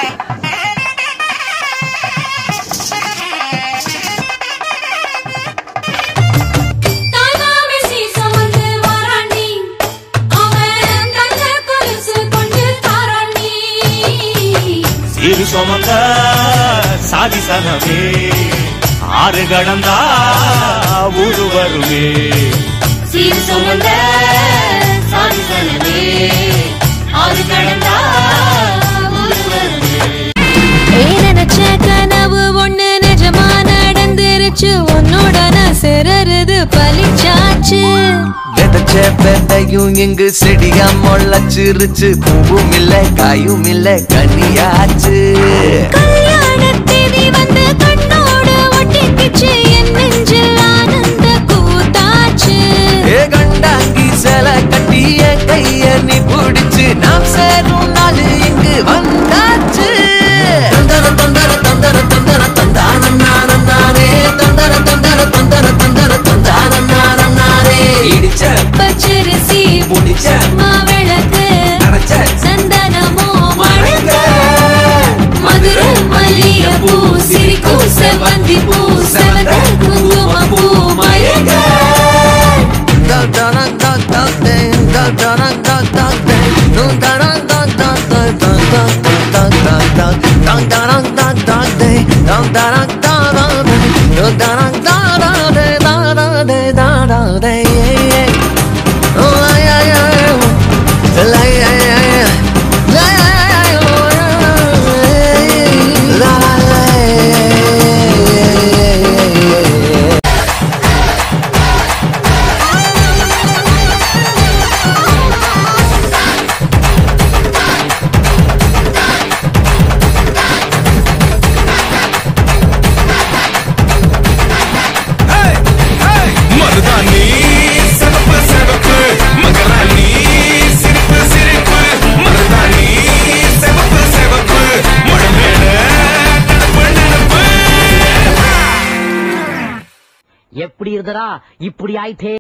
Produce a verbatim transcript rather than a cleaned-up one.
இரு சுமந்த சாதி சனமே ஆறு கடந்தா ஊரு வருமே சீர் சுமந்த சாதி சனமே ஆறு கடந்தா ஊரு வருமே நினைச்ச கனவு ஒண்ணு நிஜமா நடந்துருச்சு உன்னோட நான் சிறருது பலிச்சாச்சு விதைச்ச விதையும் இங்கு செடியா முளைச்சிருச்சு பூவும் இல்ல காயும் இல்ல கனியாச்சு கல்யாண தேதி வந்து கண்ணோடு ஒட்டிக்கிச்சு என் நெஞ்சில் ஆனந்த கூத்தாச்சு ஏ கண்டாங்கி சில கட்டிய கைய நீ பிடிச்சு நாம் சேரும் நாள் இங்கு வந்தாச்சு தந்தர தந்தர தந்தர தந்தர தந்தான நானே தந்தர தந்தர தந்தர தந்தர தந்தான நானே இடிச்ச பச்சரிசி முடிச்ச மாவிளக்கு அரைச்ச சந்தனமோ மழக்க மதுரை மல்லிய பூ சிரிக்கும் செவந்தி பூ செவந்த குங்கும பூ மயக்க எப்படி இருந்தரா இப்படி ஆயிட்டே